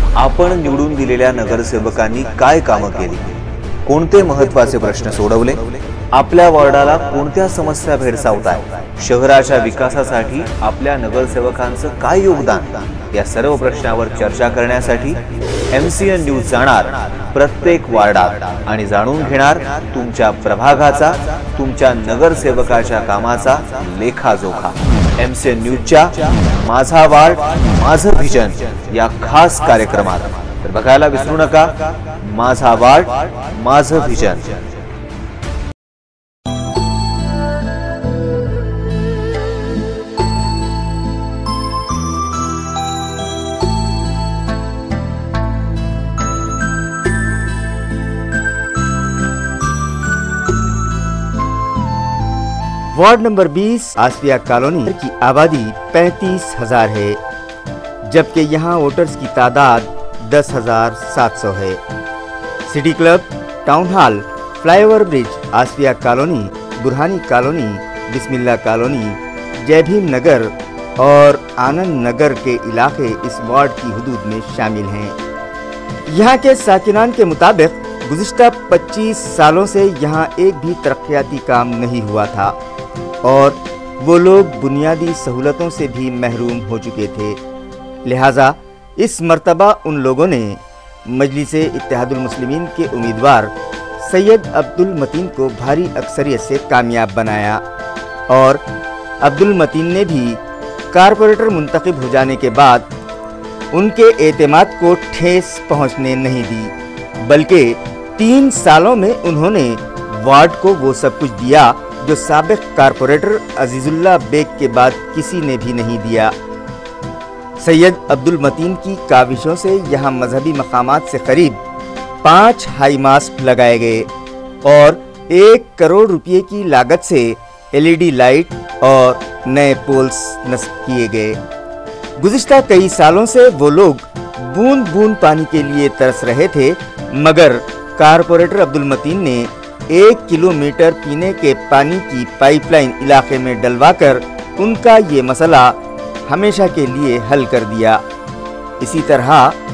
आपण निवडून दिलेल्या नगरसेवकांनी काय कामं केली, कोणते महत्त्वाचे प्रश्न सोडवले, आपल्या वॉर्डाला कोणत्या समस्या भेडसावतात, शहराच्या विकासासाठी आपल्या नगरसेवकांचं काय योगदान, या सर्व प्रश्नावर चर्चा करण्यासाठी MCN न्यूज जाणार प्रत्येक वार्डात आणि जाणून घेणार तुमच्या प्रभागाचा, तुमच्या नगरसेवकाच्या कामाचा लेखाजोखा। MCN न्यूजच्या माझा वार्ड माझं व्हिजन या खास कार्यक्रमात तर बघायला विसरू नका माझा वार्ड माझं vision. Ward number 20 Asafia colony की आबादी 35,000 है, जबकि यहाँ वोटर्स की तादाद 10,700 है। City club, town hall, flyover bridge, Asafia colony, Burhani colony, Bismillah colony, Jai Bhim नगर और आनंद नगर के इलाके इस वार्ड की हुदूद में शामिल हैं। यहाँ के साकिनान के मुताबिक गुज़िश्ता 25 सालों से यहाँ एक भी तरक्याती काम नहीं हुआ था और वो लोग बुनियादी सहूलतों से भी महरूम हो चुके थे। लिहाजा इस मर्तबा उन लोगों ने मजलिसे इत्तेहादुल मुस्लिमीन के उम्मीदवार सैयद अब्दुल मतीन को भारी अक्सरियत से कामयाब बनाया और अब्दुल मतीन ने भी कारपोरेटर मुंतखब हो जाने के बाद उनके एतमाद को ठेस पहुंचने नहीं दी, बल्कि 3 सालों में उन्होंने वार्ड को वो सब कुछ दिया जो साबिक कारपोरेटर अजीजुल्लाह बेग के बाद किसी ने भी नहीं दिया। सैयद अब्दुल मतीन की काविशों से यहाँ मजहबी मकामात से करीब 5 हाई मास्ट लगाए गए और 1 करोड़ रुपये की लागत से LED लाइट और नए पोल्स नस्ब किए गए। गुज़िश्ता कई सालों से वो लोग बूंद बूंद पानी के लिए तरस रहे थे, मगर कारपोरेटर अब्दुल मतीन ने 1 किलोमीटर पीने के पानी की पाइपलाइन इलाके में डलवाकर उनका ये मसला हमेशा के लिए हल कर दिया। इसी तरह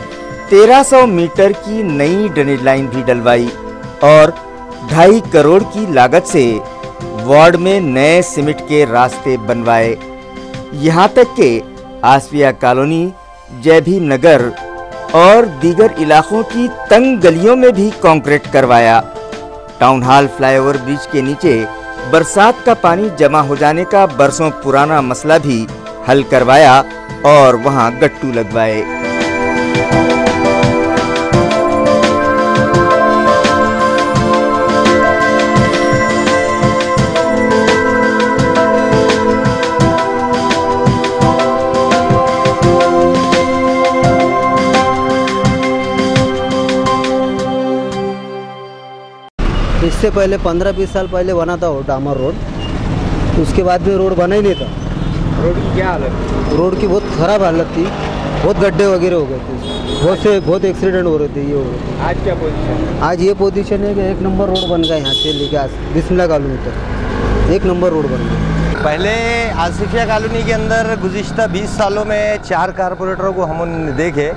1300 मीटर की नई ड्रेनेज लाइन भी डलवाई और 2.5 करोड़ की लागत से वार्ड में नए सीमेंट के रास्ते बनवाए। यहाँ तक कि आसफिया कॉलोनी, जय भीम नगर और दीगर इलाकों की तंग गलियों में भी कंक्रीट करवाया। टाउन हॉल फ्लाईओवर ब्रिज के नीचे बरसात का पानी जमा हो जाने का बरसों पुराना मसला भी हल करवाया और वहां गट्टू लगवाए। इससे पहले 15-20 साल पहले बना था वो डामर रोड, उसके बाद में रोड बना ही नहीं था। रोड की क्या हालत थी? रोड की बहुत ख़राब हालत थी, बहुत गड्ढे वगैरह हो गए थे, बहुत एक्सीडेंट हो रहे थे। ये हो रहे थे। आज क्या पोजीशन है? आज ये पोजीशन है कि 1 नंबर रोड बन गया, यहाँ से लेके बिस्मिल्ला कॉलोनी तक 1 नंबर रोड बन गया। पहले आसिफिया कॉलोनी के अंदर गुज़िश्ता 20 सालों में 4 कारपोरेटरों को हमने देखे,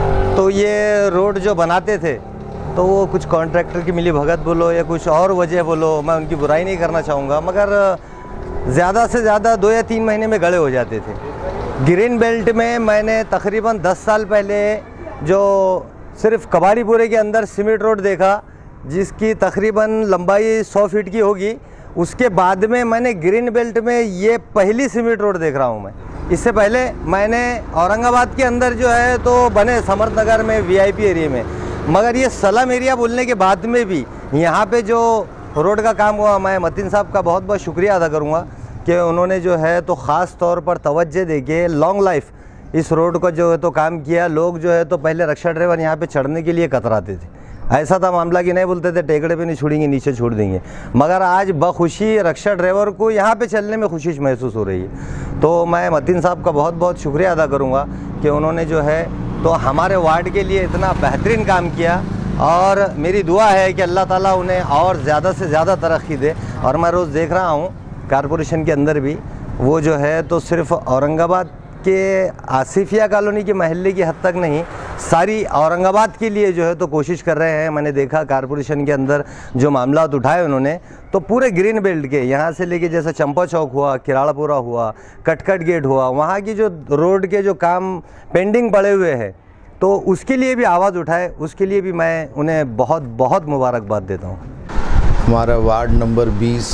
तो ये रोड जो बनाते थे तो वो कुछ कॉन्ट्रैक्टर की मिली भगत बोलो या कुछ और वजह बोलो, मैं उनकी बुराई नहीं करना चाहूँगा, मगर ज़्यादा से ज़्यादा 2 या 3 महीने में गड़े हो जाते थे। ग्रीन बेल्ट में मैंने तकरीबन 10 साल पहले जो सिर्फ कबाड़ीपुरे के अंदर सीमेंट रोड देखा, जिसकी तकरीबन लंबाई 100 फीट की होगी, उसके बाद में मैंने ग्रीन बेल्ट में ये पहली सीमेंट रोड देख रहा हूँ मैं। इससे पहले मैंने औरंगाबाद के अंदर जो है तो बने समर्थ नगर में VIP एरिया में, मगर ये सलम एरिया बोलने के बाद में भी यहाँ पे जो रोड का काम हुआ, मैं मतीन साहब का बहुत बहुत शुक्रिया अदा करूँगा कि उन्होंने जो है तो ख़ास तौर पर तवज्जो देके लॉन्ग लाइफ इस रोड का जो है तो काम किया। लोग जो है तो पहले रक्षा ड्राइवर यहाँ पे चढ़ने के लिए कतराते थे, ऐसा था मामला कि नहीं बोलते थे टेकड़े पे नहीं छोड़ेंगे, नीचे छोड़ देंगे, मगर आज बखुशी रक्षा ड्राइवर को यहाँ पे चलने में खुशी महसूस हो रही है। तो मैं मतीन साहब का बहुत बहुत शुक्रिया अदा करूँगा कि उन्होंने जो है तो हमारे वार्ड के लिए इतना बेहतरीन काम किया, और मेरी दुआ है कि अल्लाह ताला उन्हें और ज़्यादा से ज़्यादा तरक्की दे। और मैं रोज़ देख रहा हूँ कारपोरेशन के अंदर भी वो जो है तो सिर्फ औरंगाबाद के आसिफिया कॉलोनी के महल्ले की हद तक नहीं, सारी औरंगाबाद के लिए जो है तो कोशिश कर रहे हैं। मैंने देखा कारपोरेशन के अंदर जो मामलात उठाए उन्होंने, तो पूरे ग्रीन बेल्ट के यहाँ से लेके जैसे चंपा चौक हुआ, किराड़ापुरा हुआ, कटकट गेट हुआ, वहाँ की जो रोड के जो काम पेंडिंग पड़े हुए हैं, तो उसके लिए भी आवाज़ उठाए, उसके लिए भी मैं उन्हें बहुत बहुत मुबारकबाद देता हूँ। हमारा वार्ड नंबर 20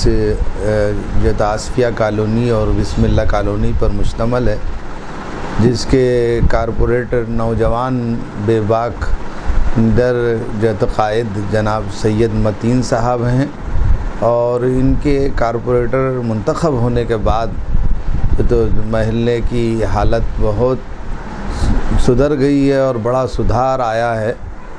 जो आसफिया कॉलोनी और बिस्मिल्लाह कॉलोनी पर मुश्तमल है, जिसके कारपोरेटर नौजवान बेबाक दर जो तो कायद जनाब सैयद मतीन साहब हैं, और इनके कारपोरेटर मुंतखब होने के बाद तो महल्ले की हालत बहुत सुधर गई है और बड़ा सुधार आया है,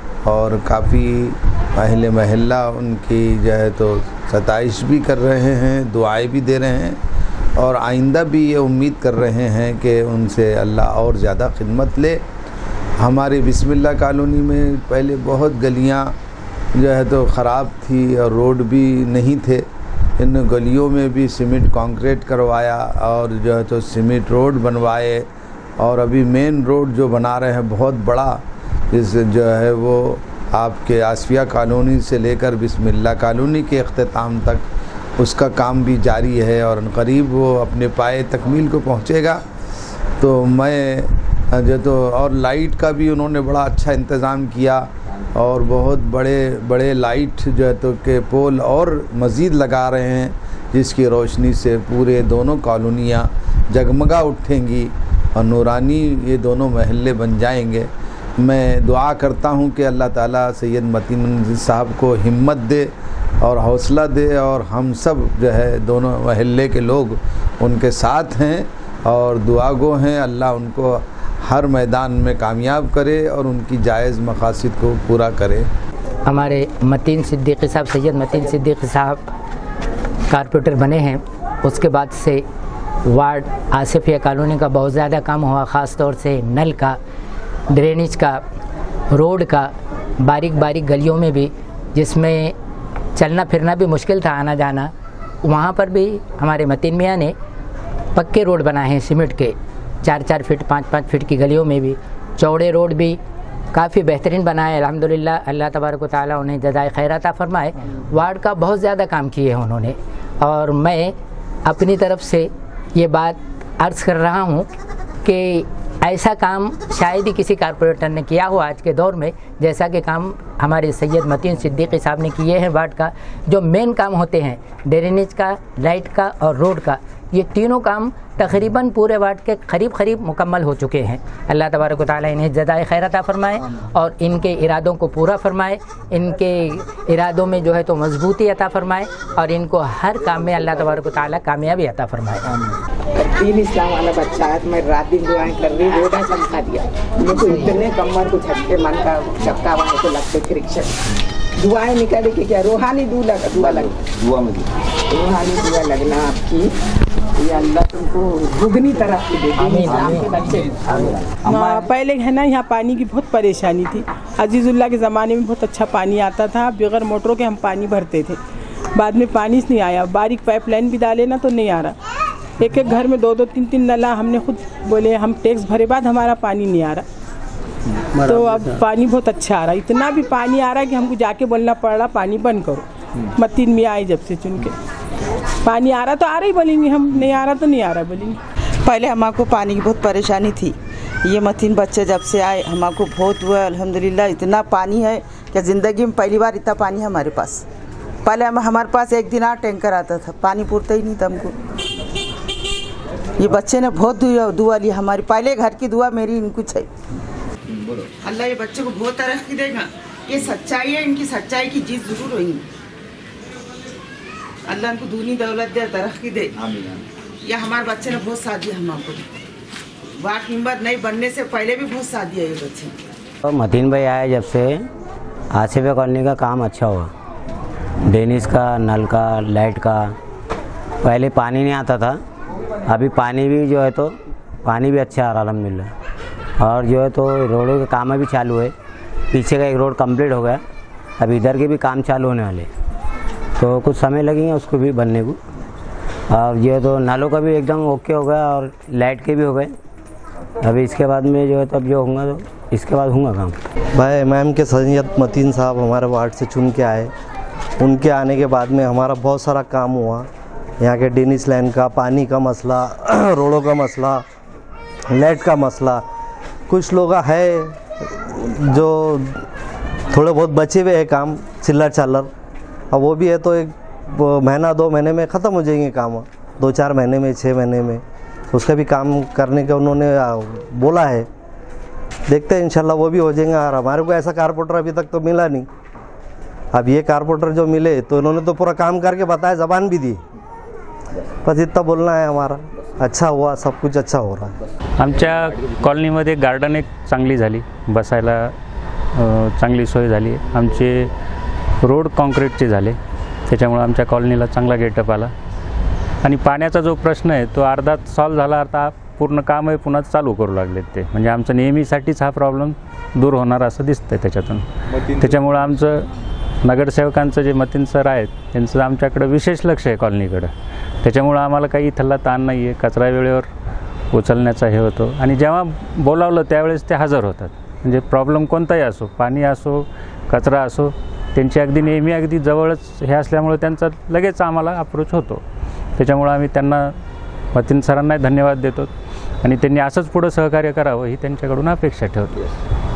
और काफ़ी अहले महल्ला उनकी जो है तो सताइश भी कर रहे हैं, दुआएं भी दे रहे हैं, और आइंदा भी ये उम्मीद कर रहे हैं कि उनसे अल्लाह और ज़्यादा खिदमत ले। हमारी बिस्मिल्लाह कॉलोनी में पहले बहुत गलियां जो है तो ख़राब थी और रोड भी नहीं थे। इन गलियों में भी सीमेंट कंक्रीट करवाया और जो है तो सीमेंट रोड बनवाए, और अभी मेन रोड जो बना रहे हैं बहुत बड़ा, इस जो है वो आपके आसफिया कॉलोनी से लेकर बिस्मिल्लाह कॉलोनी के अख्ताम तक उसका काम भी जारी है, और करीब वो अपने पाए तकमील को पहुँचेगा। तो मैं जो तो और लाइट का भी उन्होंने बड़ा अच्छा इंतज़ाम किया, और बहुत बड़े बड़े लाइट जो है तो के पोल और मज़ीद लगा रहे हैं, जिसकी रोशनी से पूरे दोनों कॉलोनियाँ जगमगा उठेंगी और नूरानी ये दोनों महल्ले बन जाएंगे। मैं दुआ करता हूँ कि अल्लाह ताला सैयद मतीन साहब को हिम्मत दे और हौसला दे, और हम सब जो है दोनों महल्ले के लोग उनके साथ हैं और दुआ गो हैं। अल्लाह उनको हर मैदान में कामयाब करे और उनकी जायज़ मकासद को पूरा करे। हमारे मतीन सिद्दीकी साहब, सैयद मतीन सिद्दीकी साहब कारपोरेटर बने हैं, उसके बाद से वार्ड आसिफिया कॉलोनी का बहुत ज़्यादा काम हुआ, ख़ास तौर से नल का, ड्रेनेज का, रोड का, बारीक बारीक गलियों में भी जिसमें चलना फिरना भी मुश्किल था, आना जाना, वहाँ पर भी हमारे मतीन मियाँ ने पक्के रोड बनाए हैं सीमेंट के, 4-4 फीट 5-5 फीट की गलियों में भी। चौड़े रोड भी काफ़ी बेहतरीन बनाए अल्हम्दुलिल्लाह। अल्लाह तबारक व तआला उन्हें जज़ाए खैर अता फरमाए। वार्ड का बहुत ज़्यादा काम किए हैं उन्होंने, और मैं अपनी तरफ से ये बात अर्ज़ कर रहा हूँ कि ऐसा काम शायद ही किसी कारपोरेटर ने किया हो आज के दौर में, जैसा कि काम हमारे सैयद मतीन सिद्दीकी साहब ने किए हैं। वार्ड का जो मेन काम होते हैं, ड्रेनेज का, लाइट का और रोड का, ये तीनों काम तकरीबन पूरे वार्ड के करीब मुकम्मल हो चुके हैं। अल्लाह तबारक व तआला इन्हें जज़ाए खैर अता फरमाए और इनके इरादों को पूरा फरमाए, इनके इरादों में जो है तो मजबूती अता फरमाए, और इनको हर काम में अल्लाह तबारक व तआला कामयाबी अता फरमाए। तीन इस्लाम वाला बच्चा है, मैं रात दिन दुआएं कर रही, रोडा चमका दिया मेरे को, इतने कमर को झटके मन का चपका वहाँ को लगते फ्रिक्शन। दुआएं निकाले कि क्या रूहानी दुआ लगना आपकी, ये अल्लाह तुमको दुगनी तरफ की देगी। आपके बच्चे पहले है ना, यहाँ पानी की बहुत परेशानी थी। अजीज़ुल्लाह के ज़माने में बहुत अच्छा पानी आता था, बगैर मोटरों के हम पानी भरते थे। बाद में पानी नहीं आया, बारीक पाइपलाइन भी डाले ना तो नहीं आ रहा। एक एक घर में 2-2 3-3 नला, हमने खुद बोले हम टैक्स भरे बाद हमारा पानी नहीं आ रहा। तो अब पानी बहुत अच्छा आ रहा है, इतना भी पानी आ रहा है कि हमको जाके बोलना पड़ रहा पानी बंद करो। मतीन मियाँ आए जब से चुन के, पानी आ रहा तो आ रहा ही बोलेंगे, हम नहीं आ रहा तो नहीं आ रहा बोलेंगे। पहले हमको पानी की बहुत परेशानी थी, ये मतीन बच्चे जब से आए हमको बहुत हुआ अल्हम्दुलिल्लाह। इतना पानी है कि ज़िंदगी में पहली बार इतना पानी है हमारे पास। पहले हमारे पास एक दिन टैंकर आता था, पानी पूरता ही नहीं था हमको। ये बच्चे ने बहुत दुआ ली हमारी, पहले घर की दुआ मेरी इनको चाहिए। अल्लाह ये बच्चे को बहुत तरक्की देगा, ये सच्चाई है, इनकी सच्चाई की जीत जरूर होगी। अल्लाह इनको दूनी दौलत दे, तरक्की दे। या हमारे बच्चे ने बहुत साथ दिया हमको, वार्ड मेंबर नहीं बनने से पहले भी बहुत साथ दिया ये बच्चे। तो मतीन भाई आए जब से आसिफिया कॉलोनी का काम अच्छा हुआ, ड्रेनेज का, नल का, लाइट का। पहले पानी नहीं आता था, अभी पानी भी जो है तो पानी भी अच्छा आ रहा अल्हम्दुलिल्लाह। और जो है तो रोडों के काम भी चालू है, पीछे का एक रोड कंप्लीट हो गया, अब इधर के भी काम चालू होने वाले, तो कुछ समय लगेंगे उसको भी बनने को। और ये तो नालों का भी एकदम ओके हो गया और लाइट के भी हो गए, अभी इसके बाद में जो है तब जो होगा तो इसके बाद होगा काम। भाई मैम के सैयद मतीन साहब हमारे वार्ड से चुन के आए, उनके आने के बाद में हमारा बहुत सारा काम हुआ। यहाँ के डेनिस लाइन का, पानी का मसला, रोडों का मसला, लाइट का मसला, कुछ लोग है जो थोड़े बहुत बचे हुए हैं काम चिल्लर चालर, अब वो भी है तो एक महीना 2 महीने में ख़त्म हो जाएंगे काम, 2-4 महीने में, 6 महीने में उसका भी काम करने का उन्होंने बोला है। देखते हैं इंशाल्लाह वो भी हो जाएंगे। और हमारे को ऐसा कारपोरेटर अभी तक तो मिला नहीं, अब ये कारपोरेटर जो मिले तो इन्होंने तो पूरा काम करके बताया, ज़बान भी दी, बस इतना बोलना है हमारा। अच्छा हुआ, सब कुछ अच्छा हो रहा है। आमच्या कॉलनीमध्ये गार्डन एक चांगली झाली, बसायला चांगली सोय झाली। आमचे रोड कॉन्क्रीटचे झाले, त्याच्यामुळे आमच्या कॉलनीला चांगला गेटअप आला। आणि पाण्याचा जो प्रश्न आहे तो अर्धा सॉल्व झाला, आता पूर्ण काम आहे पुन्हा चालू करू लागलेत ते, म्हणजे आमचं नेहमीसाठीच हा प्रॉब्लेम दूर होणार असं दिसतंय त्याच्यातून। त्याच्यामुळे आमचं नगरसेवकांचं जे मतीन सर आहेत त्यांचं आमच्याकडे विशेष लक्ष आहे कॉलनीकडे, त्याच्यामुळे आम्हाला काही इथला ताण नाही आहे। कचरा वेळेवर उचलण्याचा हे होतो आणि जेव्हा बोलावलं त्यावेळेस ते हजर होतात, म्हणजे प्रॉब्लेम कोणताही असो, पाणी असो, कचरा असो, त्यांची अगदी नेहमी अगदी जवळच हे असल्यामुळे त्यांचा लगेच आम्हाला अप्रोच होतो। त्याच्यामुळे आम्ही त्यांना मतीन सरांना धन्यवाद देतो आणि त्यांनी असंच पुढे सहकार्य करावं ही त्यांच्याकडून अपेक्षा ठेवतो।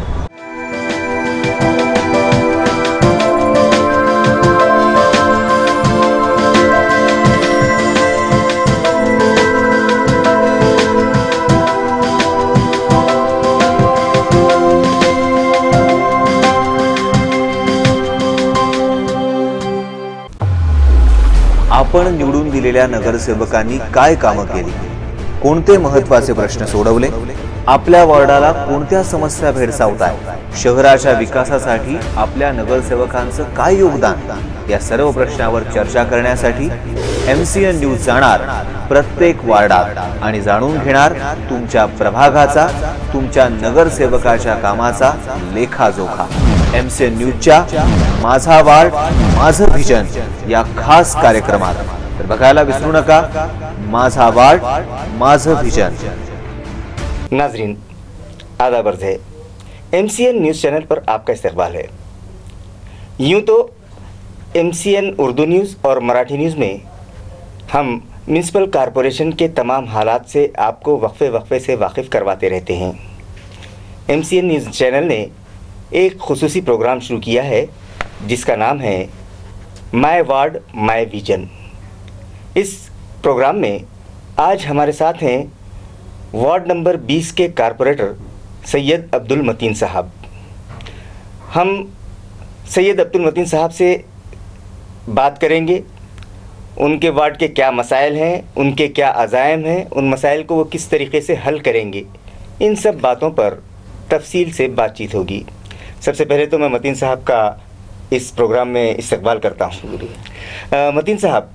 आपण निवडून दिलेल्या नगरसेवकांनी काय कामं केली, कोणते महत्त्वाचे प्रश्न सोडवले, आपल्या वॉर्डाला कोणत्या समस्या भेडसावतात, शहराच्या विकासासाठी आपल्या नगरसेवकांचं काय योगदान, या सर्व प्रश्नावर चर्चा करण्यासाठी MCN न्यूज जाणार प्रत्येक वार्डात आणि जाणून घेणार तुमच्या प्रभागाचा, तुमच्या नगरसेवकाच्या कामाचा लेखाजोखा। MCN न्यूजच्या माझा वार्ड माझं व्हिजन या खास कार्यक्रमात तर बघायला विसरू नका, माझा वार्ड माझं व्हिजन। नाजरीन आदाब अर्ज़ है, MCN न्यूज़ चैनल पर आपका इस्तकबाल है। यूँ तो MCN उर्दू न्यूज़ और मराठी न्यूज़ में हम म्यूनसिपल कॉरपोरेशन के तमाम हालात से आपको वक्फे से वाकिफ़ करवाते रहते हैं। MCN न्यूज़ चैनल ने एक खुसूसी प्रोग्राम शुरू किया है जिसका नाम है माय वार्ड माय विजन। इस प्रोग्राम में आज हमारे साथ हैं वार्ड नंबर 20 के कारपोरेटर सैयद अब्दुल मतीन साहब। हम सैयद अब्दुल मतीन साहब से बात करेंगे, उनके वार्ड के क्या मसाइल हैं, उनके क्या अज़ाइम हैं, उन मसाइल को वो किस तरीके से हल करेंगे, इन सब बातों पर तफसील से बातचीत होगी। सबसे पहले तो मैं मतीन साहब का इस प्रोग्राम में इस्तकबाल करता हूँ। मतीन साहब,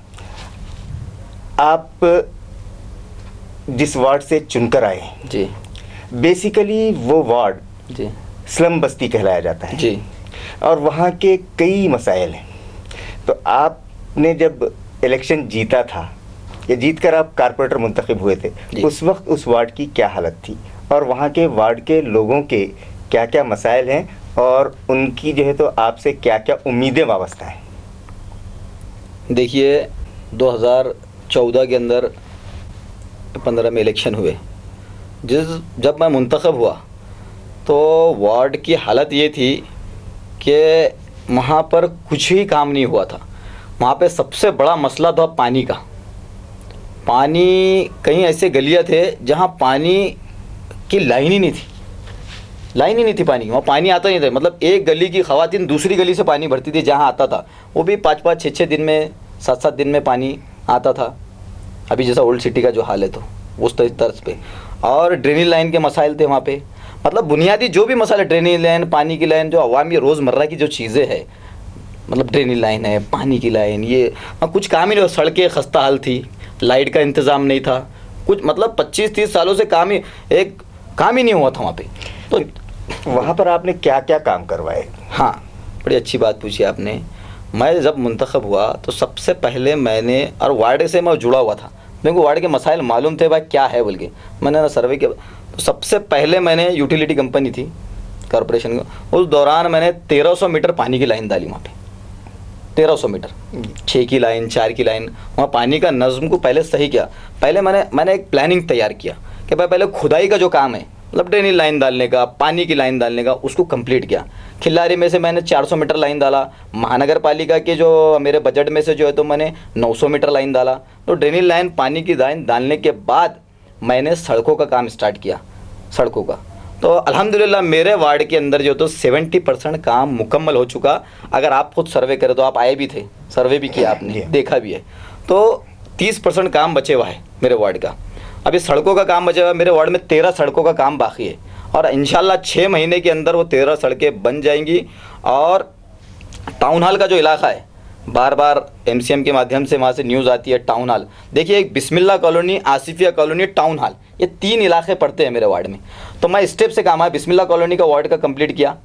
आप जिस वार्ड से चुनकर आए जी, बेसिकली वो वार्ड जी स्लम बस्ती कहलाया जाता है जी, और वहाँ के कई मसाइल हैं। तो आपने जब इलेक्शन जीता था या जीत कर आप कारपोरेटर मुंतखब हुए थे, उस वक्त उस वार्ड की क्या हालत थी और वहाँ के वार्ड के लोगों के क्या क्या मसाइल हैं और उनकी जो है तो आपसे क्या क्या उम्मीदें वाबस्ता हैं? देखिए 2014 के अंदर 15 में इलेक्शन हुए, जब मैं मुंतखब हुआ तो वार्ड की हालत ये थी कि वहाँ पर कुछ ही काम नहीं हुआ था। वहाँ पे सबसे बड़ा मसला था पानी का। पानी, कहीं ऐसे गलियाँ थे जहाँ पानी की लाइन ही नहीं थी, लाइन ही नहीं थी पानी की, वहाँ पानी आता नहीं था। मतलब एक गली की ख़वातीन दूसरी गली से पानी भरती थी, जहाँ आता था वो भी 5-5, 6-6 दिन में, 7-7 दिन में पानी आता था। अभी जैसा ओल्ड सिटी का जो हाल है तो उस तर्ज पे। और ड्रेनेज लाइन के मसाइल थे वहाँ पे, मतलब बुनियादी जो भी मसाले, ड्रेनेज लाइन, पानी की लाइन, जो अवामी रोज़मर्रा की जो चीज़ें हैं, मतलब ड्रेनेज लाइन है, पानी की लाइन, ये कुछ काम ही नहीं। सड़कें खस्ता हाल थी, लाइट का इंतज़ाम नहीं था, कुछ मतलब 25-30 सालों से एक काम ही नहीं हुआ था वहाँ पे। तो वहाँ पर आपने क्या क्या काम करवाए? हाँ, बड़ी अच्छी बात पूछी आपने। मैं जब मुंतखब हुआ तो सबसे पहले मैंने, और वार्ड से मैं जुड़ा हुआ था, मेरे को वार्ड के मसाइल मालूम थे भाई क्या है बोल के, मैंने ना सर्वे के तो सबसे पहले मैंने यूटिलिटी कंपनी थी कॉरपोरेशन का, उस दौरान मैंने 1300 मीटर पानी की लाइन डाली वहाँ पे, 1300 मीटर, 6 की लाइन, 4 की लाइन, वहाँ पानी का नज़्म को पहले सही किया। पहले मैंने एक प्लानिंग तैयार किया कि भाई पहले खुदाई का जो काम है, मतलब ड्रेनेज लाइन डालने का, पानी की लाइन डालने का, उसको कंप्लीट किया। खिल्लारी में से मैंने 400 मीटर लाइन डाला, महानगर पालिका के जो मेरे बजट में से जो है तो मैंने 900 मीटर लाइन डाला। तो ड्रेनेज लाइन, पानी की लाइन डालने के बाद मैंने सड़कों का काम स्टार्ट किया, सड़कों का। तो अल्हम्दुलिल्लाह मेरे वार्ड के अंदर जो तो 70% काम मुकम्मल हो चुका। अगर आप खुद सर्वे करें तो आप आए भी थे, सर्वे भी किया आपने, देखा भी है। तो 30% काम बचे हुआ है मेरे वार्ड का। अभी सड़कों का काम बचा हुआ है, मेरे वार्ड में 13 सड़कों का काम बाकी है और इंशाल्लाह 6 महीने के अंदर वो 13 सड़कें बन जाएंगी। और टाउन हॉल का जो इलाका है, बार बार MCM के माध्यम से वहाँ से न्यूज़ आती है टाउन हॉल। देखिए, एक Bismillah colony, Asifia colony, town hall, ये 3 इलाके पड़ते हैं मेरे वार्ड में। तो मैं स्टेप से काम है, बिस्मिल्लाह कॉलोनी का वार्ड का कंप्लीट किया,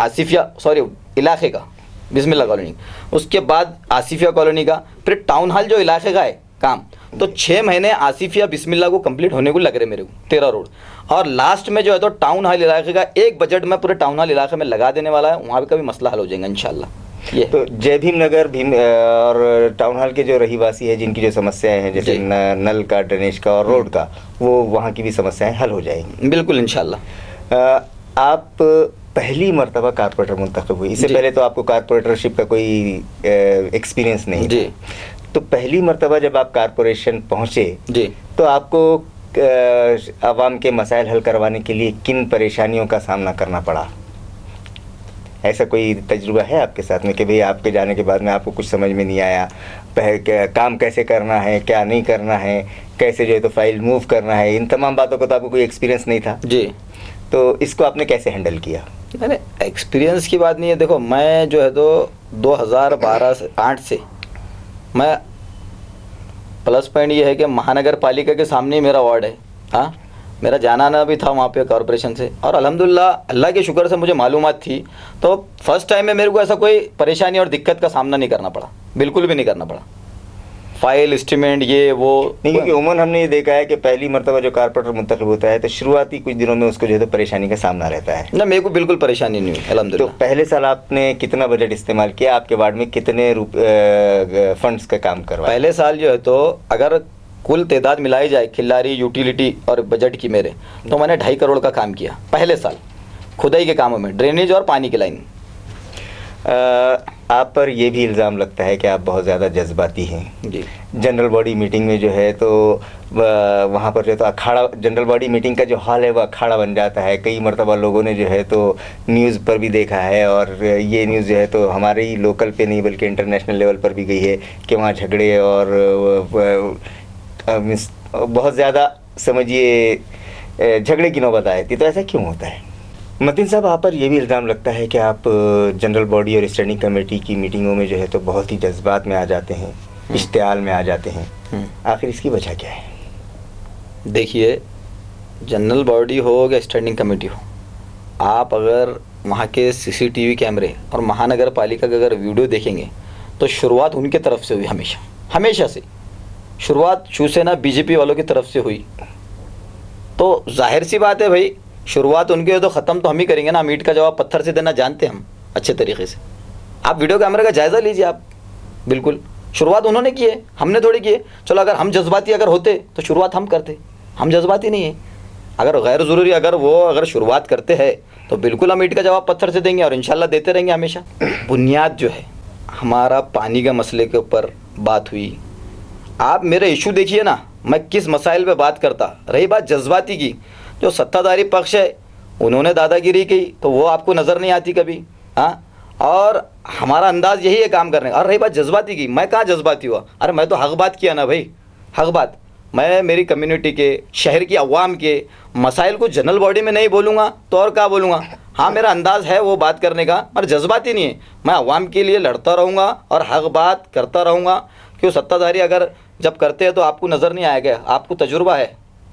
इलाके का बिस्मिल्लाह कॉलोनी, उसके बाद आसिफिया कॉलोनी का, फिर टाउन हॉल जो इलाके का है काम। तो 6 महीने आसिफिया बिस्मिल्लाह को कंप्लीट होने को लग रहे मेरे को, 13 रोड। और लास्ट में जो है तो टाउन हॉल इलाके का एक बजट में पूरे टाउन हॉल इलाके में लगा देने वाला है, वहाँ का भी मसला हल हो जाएगा इंशाल्लाह। ये तो जय भीम नगर और टाउन हॉल के जो रहीवासी है, जिनकी जो समस्याएं हैं, जैसे नल का, ड्रेनेज का और रोड का, वो वहाँ की भी समस्याएं हल हो जाएंगी बिल्कुल इंशाल्लाह। आप पहली मर्तबा कारपोरेटर मुंतखब हुई, इससे पहले तो आपको कारपोरेटरशिप का कोई एक्सपीरियंस नहीं जी। तो पहली मर्तबा जब आप कारपोरेशन पहुँचे जी, तो आपको आवाम के मसाइल हल करवाने के लिए किन परेशानियों का सामना करना पड़ा? ऐसा कोई तजुर्बा है आपके साथ में कि भाई आपके जाने के बाद में आपको कुछ समझ में नहीं आया, काम कैसे करना है, क्या नहीं करना है, कैसे जो है तो फाइल मूव करना है, इन तमाम बातों का तो आपको कोई एक्सपीरियंस नहीं था जी। तो इसको आपने कैसे हैंडल किया? मैंने एक्सपीरियंस की बात नहीं है, देखो मैं जो है तो 2008 से मैं, प्लस पॉइंट ये है कि महानगर पालिका के सामने ही मेरा वार्ड है। हाँ, मेरा जाना आना भी था वहाँ पे कॉरपोरेशन से, और अल्हम्दुलिल्लाह अल्लाह के शुक्र से मुझे मालूमात थी। तो फर्स्ट टाइम में मेरे को ऐसा कोई परेशानी और दिक्कत का सामना नहीं करना पड़ा, बिल्कुल भी नहीं करना पड़ा। फाइल एस्टीमेट ये वो नहीं, क्योंकि उमूमन हमने ये देखा है कि पहली मर्तबा जो कारपोरेटर मुंतखब होता है तो शुरुआती कुछ दिनों में उसको जो है तो परेशानी का सामना रहता है ना। मेरे को बिल्कुल परेशानी नहीं हुई अल्हम्दुलिल्लाह। तो पहले साल आपने कितना बजट इस्तेमाल किया? आपके वार्ड में कितने फंड्स का काम करवाया? पहले साल जो है तो अगर कुल तादाद मिलाई जाए खिल्लारी, यूटिलिटी और बजट की मेरे, तो मैंने 2.5 करोड़ का काम किया पहले साल खुदाई के कामों में, ड्रेनेज और पानी की लाइन। आप पर यह भी इल्ज़ाम लगता है कि आप बहुत ज़्यादा जज्बाती हैं जी। जनरल बॉडी मीटिंग में जो है तो वहाँ पर जो है तो अखाड़ा, जनरल बॉडी मीटिंग का जो हॉल है वो अखाड़ा बन जाता है। कई मरतबा लोगों ने जो है तो न्यूज़ पर भी देखा है, और ये न्यूज़ जो है तो हमारे ही लोकल पे नहीं बल्कि इंटरनेशनल लेवल पर भी गई है कि वहाँ झगड़े और बहुत ज़्यादा समझिए झगड़े की नौबत आई थी। तो ऐसा क्यों होता है? मतीन साहब, आप पर यह भी इल्ज़ाम लगता है कि आप जनरल बॉडी और स्टैंडिंग कमेटी की मीटिंगों में जो है तो बहुत ही जज्बात में आ जाते हैं, इश्तियाल में आ जाते हैं। आखिर इसकी वजह क्या है? देखिए, जनरल बॉडी हो या स्टैंडिंग कमेटी हो, आप अगर वहाँ के CCTV कैमरे और महानगर पालिका का अगर वीडियो देखेंगे तो शुरुआत उनके तरफ से हुई, हमेशा से शुरुआत शिवसेना BJP वालों की तरफ से हुई। तो जाहिर सी बात है भाई, शुरुआत उनके तो ख़त्म तो हम ही करेंगे ना। हम ईंट का जवाब पत्थर से देना जानते हैं हम अच्छे तरीके से। आप वीडियो कैमरे का जायज़ा लीजिए आप, बिल्कुल शुरुआत उन्होंने की है, हमने थोड़ी की है। चलो अगर हम जज्बाती अगर होते तो शुरुआत हम करते, हम जज्बाती नहीं है। अगर गैर ज़रूरी अगर शुरुआत करते हैं तो बिल्कुल हम ईंट का जवाब पत्थर से देंगे और इंशाल्लाह देते रहेंगे हमेशा। बुनियाद जो है हमारा पानी का मसले के ऊपर बात हुई। आप मेरे इशू देखिए ना, मैं किस मसाइल पे बात करता। रही बात जज्बाती की, जो सत्ताधारी पक्ष है उन्होंने दादागिरी की तो वो आपको नज़र नहीं आती कभी। हाँ, और हमारा अंदाज़ यही है काम करने का। और रही बात जज्बाती की, मैं कहाँ जज्बाती हुआ? अरे मैं तो हक बात किया ना भाई, हक बात। मैं मेरी कम्युनिटी के, शहर की अवाम के मसाइल को जनरल बॉडी में नहीं बोलूँगा तो और क्या बोलूँगा? हाँ, मेरा अंदाज़ है वो बात करने का, पर जज्बाती नहीं है। मैं अवाम के लिए लड़ता रहूँगा और हक बात करता रहूँगा। क्यों, सत्ताधारी अगर जब करते हैं तो आपको नज़र नहीं आएगा, आपको तजुर्बा है, आप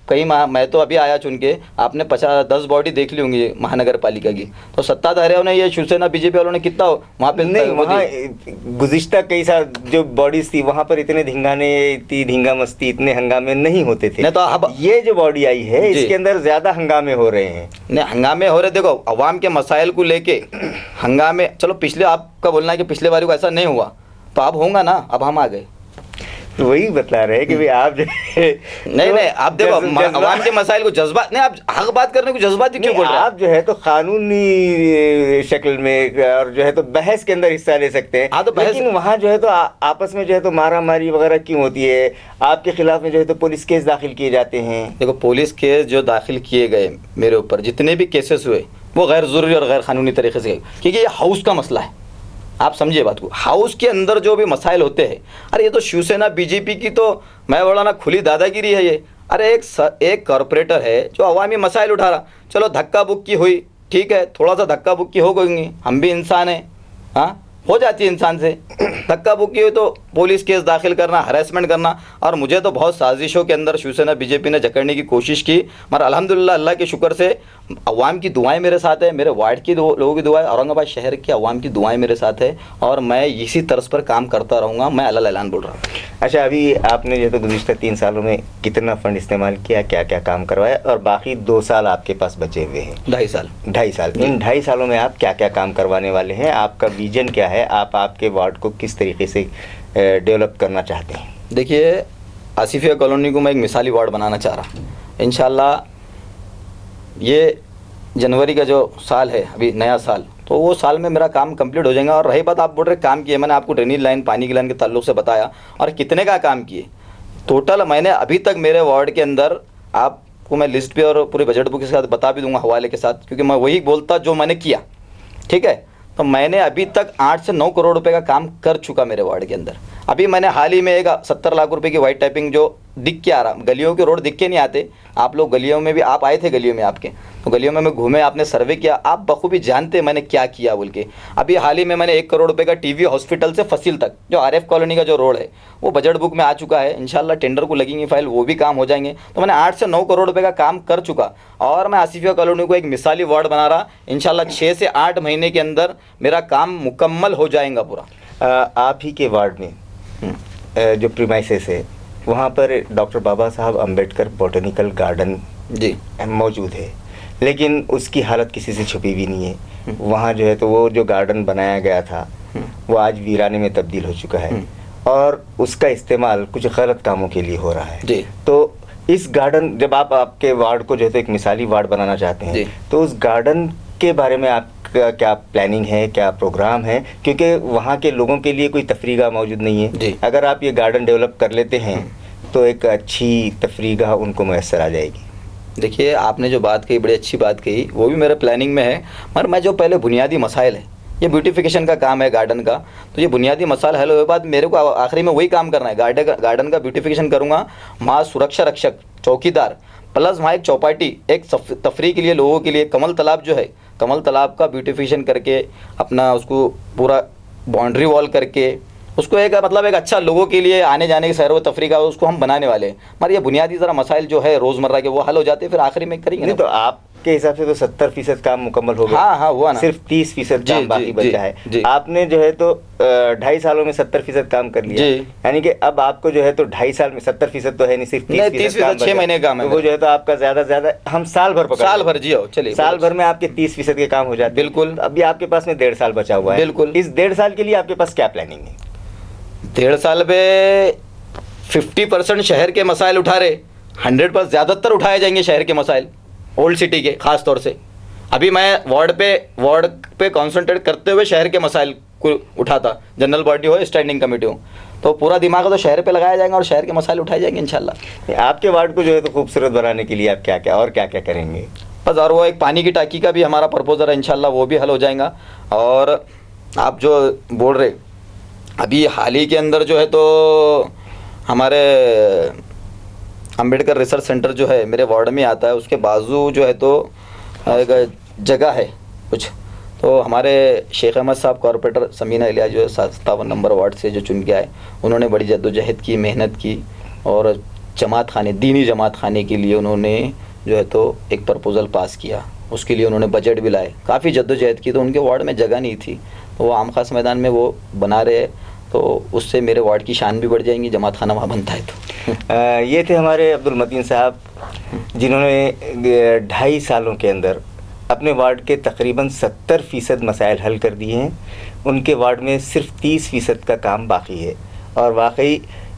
कई मैं तो अभी आया चुन के, आपने 50-10 बॉडी देख ली होंगी महानगर पालिका की, तो सत्ताधारियों ने, ये शिवसेना बीजेपी वालों ने कितना वहाँ पे नहीं, वहाँ गुज़िश्ता कई साल जो बॉडीज थी वहाँ पर इतने इतनी धिंगा मस्ती, इतने हंगामे नहीं होते थे। नहीं तो अब ये जो बॉडी आई है इसके अंदर ज़्यादा हंगामे हो रहे हैं। नहीं, हंगामे हो रहे, देखो अवाम के मसाइल को लेके हंगामे, चलो पिछले, आपका बोलना है कि पिछले बारी को ऐसा नहीं हुआ, तो अब होगा ना, अब हम आ गए, तो वही बता रहे हैं कि भाई आप नहीं आप देखो अवाम के मसाइल को जज्बा नहीं, आप हक बात करने को जज्बाती क्यों बोल रहे हैं? आप जो है तो कानूनी शक्ल में और जो है तो बहस के अंदर हिस्सा ले सकते हैं। हाँ, तो लेकिन वहाँ जो है तो आपस में जो है तो मारा मारी वगैरह क्यों होती है? आपके खिलाफ में जो है तो पुलिस केस दाखिल किए जाते हैं। देखो पुलिस केस जो दाखिल किए गए मेरे ऊपर, जितने भी केसेस हुए वो गैर ज़रूरी और गैर कानूनी तरीके से, क्योंकि ये हाउस का मसला है, आप समझिए बात को। हाउस के अंदर जो भी मसाइल होते हैं, अरे ये तो शिवसेना बीजेपी की तो मैं बोला ना खुली दादागिरी है ये। अरे एक कॉरपोरेटर है जो अवामी मसाइल उठा रहा, चलो धक्का बुक्की हुई, ठीक है, थोड़ा सा धक्का बुक्की हो गई, हम भी इंसान हैं, हाँ हो जाती है इंसान से, धक्का बुक्की हुई तो पुलिस केस दाखिल करना, हरेसमेंट करना। और मुझे तो बहुत साजिशों के अंदर शिवसेना बीजेपी ने जकड़ने की कोशिश की, मगर अल्हम्दुलिल्लाह अल्लाह के शुक्र से अवाम की दुआएं मेरे साथ है, मेरे वार्ड की लोगों की दुआएं, औरंगाबाद शहर की अवाम की दुआएं मेरे साथ है, और मैं इसी तर्ज पर काम करता रहूँगा। मैं अल्लाह ऐलान बोल रहा हूँ। अच्छा, अभी आपने जो तो गुज़िश्ता 3 सालों में कितना फ़ंड इस्तेमाल किया, क्या क्या काम करवाया, और बाकी 2 साल आपके पास बचे हुए हैं? 2.5 साल। 2.5 साल। इन 2.5 सालों में आप क्या क्या काम करवाने वाले हैं? आपका विजन क्या है? आप आपके वार्ड को किस तरीके से डेवलप करना चाहते हैं? देखिए, आसिफिया कॉलोनी को मैं एक मिसाली वार्ड बनाना चाह रहा हूँ। इंशाल्लाह ये जनवरी का जो साल है, अभी नया साल, तो वो साल में मेरा काम कंप्लीट हो जाएगा। और रही बात, आप बोल रहे काम किए, मैंने आपको ड्रेनेज लाइन, पानी की लाइन के ताल्लुक से बताया, और कितने का काम किए टोटल मैंने अभी तक मेरे वार्ड के अंदर, आपको मैं लिस्ट पे और पूरे बजट बुक के साथ बता भी दूंगा हवाले के साथ, क्योंकि मैं वही बोलता जो मैंने किया, ठीक है। तो मैंने अभी तक 8 से 9 करोड़ रुपए का काम कर चुका मेरे वार्ड के अंदर। अभी मैंने हाल ही में एक 70 लाख रुपए की वाइट टाइपिंग जो दिख के आ रहा, गलियों के रोड दिख के नहीं आते, आप लोग गलियों में भी, आप आए थे गलियों में आपके, तो गलियों में मैं घूमे, आपने सर्वे किया, आप बखूबी जानते मैंने क्या किया बोल के। अभी हाल ही में मैंने 1 करोड़ रुपए का टीवी हॉस्पिटल से फसील तक जो आरएफ कॉलोनी का जो रोड है वो बजट बुक में आ चुका है। इंशाल्लाह टेंडर को लगेंगी फाइल, वो भी काम हो जाएंगे। तो मैंने 8 से 9 करोड़ रुपए का काम कर चुका, और मैं आसिफिया कॉलोनी को एक मिसाली वार्ड बना रहा। इंशाल्लाह 6 से 8 महीने के अंदर मेरा काम मुकम्मल हो जाएगा पूरा। आप ही के वार्ड में जो प्रीमाइसेस है वहाँ पर डॉक्टर बाबा साहब अम्बेडकर बॉटनिकल गार्डन जी मौजूद है, लेकिन उसकी हालत किसी से छुपी भी नहीं है। वहाँ जो है तो वो जो गार्डन बनाया गया था वो आज वीराने में तब्दील हो चुका है, और उसका इस्तेमाल कुछ गलत कामों के लिए हो रहा है जी। तो इस गार्डन, जब आप आपके वार्ड को जो है तो एक मिसाली वार्ड बनाना चाहते हैं, तो उस गार्डन के बारे में आपका क्या प्लानिंग है, क्या प्रोग्राम है? क्योंकि वहाँ के लोगों के लिए कोई तफरीगाह मौजूद नहीं है। अगर आप ये गार्डन डेवलप कर लेते हैं तो एक अच्छी तफरीगाह उनको मैसर आ जाएगी। देखिए, आपने जो बात कही बड़ी अच्छी बात कही, वो भी मेरे प्लानिंग में है, मगर मैं जो पहले बुनियादी मसाइल है, ये ब्यूटिफिकेशन का काम है गार्डन का, तो ये बुनियादी मसाइल हल हुए बाद मेरे को आखिरी में वही काम करना है, गार्डन का ब्यूटिफिकेशन करूँगा। वहाँ सुरक्षा रक्षक, चौकीदार, प्लस वहाँ एक चौपाटी, एक तफरी के लिए लोगों के लिए कमल तालाब जो है, कमल तालाब का ब्यूटिफिकेशन करके अपना उसको पूरा बाउंड्री वॉल करके उसको एक मतलब एक अच्छा लोगों के लिए आने जाने के सैर व तफरी का उसको हम बनाने वाले हैं। मगर ये बुनियादी ज़रा मसाइल जो है रोज़मर्रा के वो हल हो जाते हैं, फिर आखिरी में करेंगे। नहीं तो आपके हिसाब से तो 70% काम मुकम्मल हो गया। हाँ हुआ ना, सिर्फ 30% काम बाकी बचा है। आपने जो है तो 2.5 सालों में 70% काम कर लिया, यानी कि अब आपको जो है तो 2.5 साल में 70% तो है नहीं, सिर्फ 30% 6 महीने काम है वो जो है तो आपका ज़्यादा से ज़्यादा हम साल भर पकड़, साल भर जी हो, चलिए साल भर में आपके 30% के काम हो जाते। बिल्कुल। अभी आपके पास में 1.5 साल बचा हुआ है। बिल्कुल। इस 1.5 साल के लिए आपके पास क्या प्लानिंग है? 1.5 साल में 50% शहर के मसाइल उठा रहे, 100% ज़्यादातर उठाए जाएंगे शहर के मसाइल, ओल्ड सिटी के ख़ास तौर से। अभी मैं वार्ड पे कॉन्सेंट्रेट करते हुए शहर के मसाइल को उठाता, जनरल बॉडी हो, स्टैंडिंग कमेटी हो, तो पूरा दिमाग तो शहर पे लगाया जाएगा और शहर के मसाइल उठाए जाएंगे इंशाल्लाह। आपके वार्ड को जो है तो खूबसूरत बनाने के लिए आप क्या क्या करेंगे? बस, और वो एक पानी की टाकी का भी हमारा प्रपोजल है, इंशाल्लाह वो भी हल हो जाएगा। और आप जो बोल रहे, अभी हाल ही के अंदर जो है तो हमारे अम्बेडकर रिसर्च सेंटर जो है मेरे वार्ड में आता है, उसके बाजू जो है तो एक जगह है कुछ, तो हमारे शेख अहमद साहब कॉरपोरेटर समीना इलिया जो है 57 नंबर वार्ड से जो चुन के आए, उन्होंने बड़ी जद्दोजहद की, मेहनत की, और जमात खाने, दीनी जमात खाने के लिए उन्होंने जो है तो एक प्रपोज़ल पास किया, उसके लिए उन्होंने बजट भी लाए, काफ़ी जद्दोजहद की, तो उनके वार्ड में जगह नहीं थी, तो वो आम खास मैदान में वो बना रहे हैं, तो उससे मेरे वार्ड की शान भी बढ़ जाएंगी, जमात खाना वहाँ बनता है तो। ये थे हमारे अब्दुल मतीन साहब, जिन्होंने 2.5 सालों के अंदर अपने वार्ड के तकरीबन 70% मसाइल हल कर दिए हैं। उनके वार्ड में सिर्फ 30% का काम बाकी है, और वाकई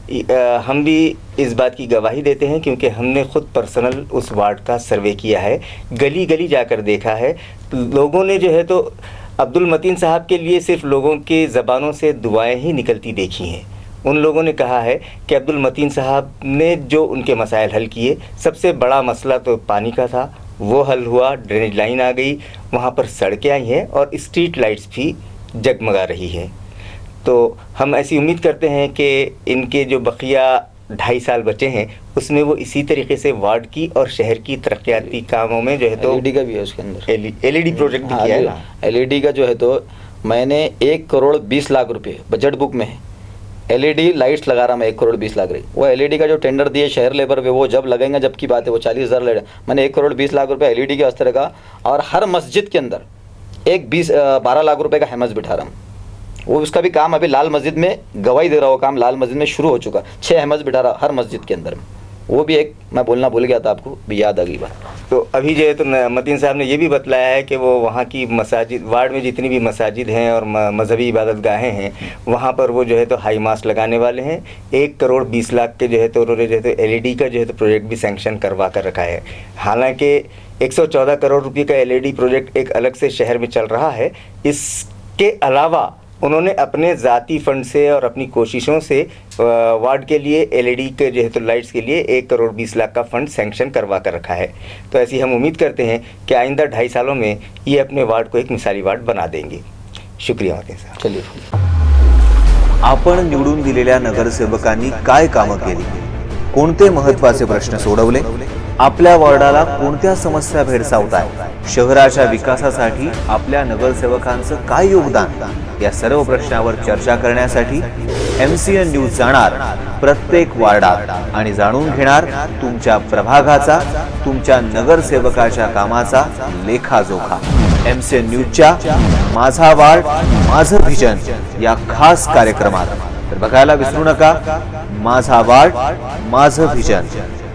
हम भी इस बात की गवाही देते हैं क्योंकि हमने ख़ुद पर्सनल उस वार्ड का सर्वे किया है, गली गली जाकर देखा है। लोगों ने जो है तो अब्दुल मतीन साहब के लिए सिर्फ लोगों के ज़बानों से दुआएं ही निकलती देखी हैं। उन लोगों ने कहा है कि अब्दुल मतीन साहब ने जो उनके मसाइल हल किए, सबसे बड़ा मसला तो पानी का था, वो हल हुआ, ड्रेनेज लाइन आ गई, वहाँ पर सड़कें आई हैं और स्ट्रीट लाइट्स भी जगमगा रही हैं। तो हम ऐसी उम्मीद करते हैं कि इनके जो बकिया 2.5 साल बचे हैं उसमें वो इसी तरीके से वार्ड की और शहर की तरक्याती कामों में जो है तो LED का भी है उसके अंदर, LED प्रोजेक्ट भी किया है ना। LED का जो है तो मैंने 1 करोड़ 20 लाख रुपए बजट बुक में है, LED लाइट्स लगा रहा मैं 1 करोड़ 20 लाख रही। वो LED का जो टेंडर दिए शहर लेबर पे, वो जब लगेंगे जब की बात है, वो 40,000 ले रहे, मैंने 1 करोड़ 20 लाख रुपए LED के अस्तर का, और हर मस्जिद के अंदर एक 12 लाख रुपए का हेमस बिठा रहा हूँ। वो उसका भी काम अभी लाल मस्जिद में गवाही दे रहा, वो काम लाल मस्जिद में शुरू हो चुका, 6 हेमस बिठा रहा हर मस्जिद के अंदर। वो भी एक मैं बोलना भूल गया था, आपको भी याद आ गई बात। तो अभी जो है तो मतीन साहब ने ये भी बतलाया है कि वो वहाँ की मसाजिद, वार्ड में जितनी भी मसाजिद हैं और मजहबी इबादत गाहें हैं, वहाँ पर वो जो है तो हाई मास लगाने वाले हैं। 1 करोड़ 20 लाख के जो है तो उन्होंने जो है तो LED का जो है तो प्रोजेक्ट भी सैंक्शन करवा कर रखा है। हालांकि 114 करोड़ रुपये का LED प्रोजेक्ट एक अलग से शहर में चल रहा है। इसके अलावा उन्होंने अपने ज़ाती फ़ंड से और अपनी कोशिशों से वार्ड के लिए LED के जो है तो लाइट्स के लिए 1 करोड़ 20 लाख का फ़ंड सैंक्शन करवा कर रखा है। तो ऐसी हम उम्मीद करते हैं कि आइंदा 2.5 सालों में ये अपने वार्ड को एक मिसाली वार्ड बना देंगे। शुक्रिया मतीन साहब। चलिए, आपण निवडून दिलेल्या नगरसेवकांनी काय कामं केली, कोणते महत्त्वाचे प्रश्न सोडवले, आपल्या वॉर्डाला कोणत्या समस्या भेडसावताय, शहराच्या विकासासाठी आपल्या नगरसेवकांचं काय योगदान, या सर्व प्रश्नावर चर्चा करण्यासाठी MCN न्यूज जाणार प्रत्येक वार्डात आणि जाणून घेणार तुमच्या प्रभागाचा, तुमच्या नगरसेवकाच्या कामाचा लेखाजोखा। MCN न्यूजच्या माझा वार्ड माझं व्हिजन या खास कार्यक्रमात तर बघायला विसरू नका, माझा वार्ड माझं व्हिजन।